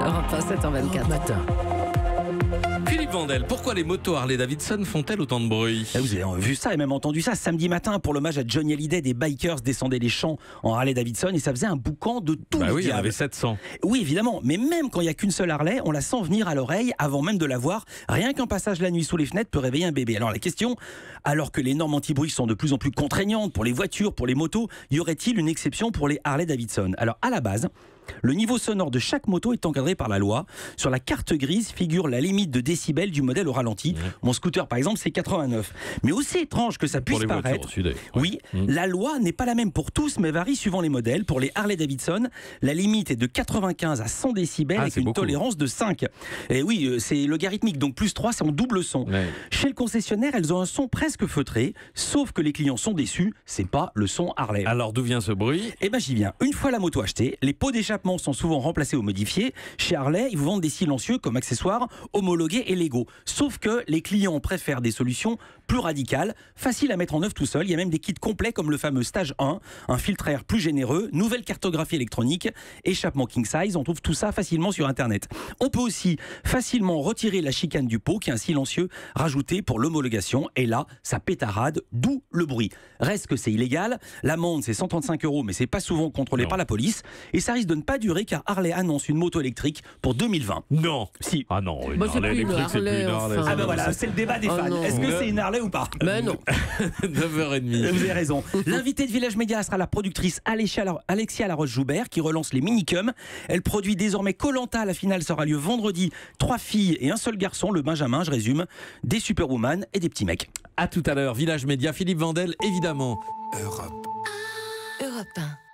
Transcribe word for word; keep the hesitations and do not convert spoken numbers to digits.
Europe un, sept heures vingt-quatre. Matin. Philippe Vandel, pourquoi les motos Harley-Davidson font-elles autant de bruit? Eh, Vous avez vu ça et même entendu ça samedi matin pour l'hommage à Johnny Hallyday. Des bikers descendaient les champs en Harley-Davidson et ça faisait un boucan de tout Bah le oui, il y en diable. avait sept cents. Oui, évidemment, mais même quand il n'y a qu'une seule Harley, on la sent venir à l'oreille avant même de la voir. Rien qu'un passage la nuit sous les fenêtres peut réveiller un bébé. Alors la question, alors que les normes anti-bruit sont de plus en plus contraignantes pour les voitures, pour les motos, y aurait-il une exception pour les Harley-Davidson? Alors à la base, le niveau sonore de chaque moto est encadré par la loi. Sur la carte grise figure la limite de décibels du modèle au ralenti. Mmh. Mon scooter, par exemple, c'est quatre-vingt-neuf. Mais aussi étrange que ça puisse Pour les paraître, voitures aussi, d'ailleurs. Ouais. oui, Mmh. la loi n'est pas la même pour tous, mais varie suivant les modèles. Pour les Harley-Davidson, la limite est de quatre-vingt-quinze à cent décibels Ah, avec c'est une beaucoup. tolérance de cinq. Et oui, euh, c'est logarithmique, donc plus trois, c'est en double son. Ouais. Chez le concessionnaire, elles ont un son presque feutré, sauf que les clients sont déçus, c'est pas le son Harley. Alors d'où vient ce bruit? Eh ben j'y viens. Une fois la moto achetée, les pots d'échappement sont souvent remplacés ou modifiés. Chez Harley, ils vous vendent des silencieux comme accessoires homologués et légaux. Sauf que les clients préfèrent des solutions plus radicales, faciles à mettre en œuvre tout seul. Il y a même des kits complets comme le fameux Stage un, un filtre à air plus généreux, nouvelle cartographie électronique, échappement king size. On trouve tout ça facilement sur Internet. On peut aussi facilement retirer la chicane du pot, qui est un silencieux rajouté pour l'homologation. Et là, ça pétarade, d'où le bruit. Reste que c'est illégal. L'amende, c'est cent trente-cinq euros, mais c'est pas souvent contrôlé Non. par la police. Et ça risque de ne pas durer car Harley annonce une moto électrique pour deux mille vingt. Non. Si. Ah non, une Bah, c'est Harley plus une électrique, c'est plus Harley, une Harley. enfin. Ah ben voilà, c'est le débat des Oh fans. non. Est-ce que Ne- c'est une Harley ou pas? Mais non. neuf heures trente. Vous avez raison. L'invité de Village Média sera la productrice Alexia Lar- Alexia Laroche-Joubert qui relance les minicums. Elle produit désormais Koh Lanta. La finale sera lieu vendredi. Trois filles et un seul garçon, le Benjamin, je résume. Des superwoman et des petits mecs. À tout à l'heure, Village Média, Philippe Vandel, évidemment. Europe. Europe un.